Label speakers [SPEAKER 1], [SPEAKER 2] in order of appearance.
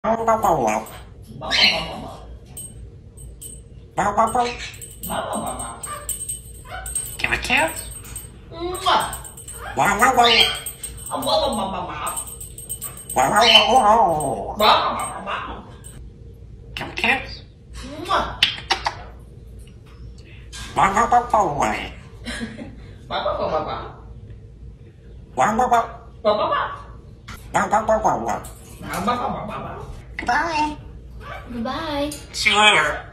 [SPEAKER 1] Không có công nhận. Đâu có không.
[SPEAKER 2] Give a kiss.
[SPEAKER 1] Dạ nói đi. Dạ nói
[SPEAKER 2] Give a kiss.
[SPEAKER 1] dạ nó có công nhận. Dạ nó có. Đâu có công nhận.
[SPEAKER 2] Bye.
[SPEAKER 3] Goodbye.
[SPEAKER 2] See you later.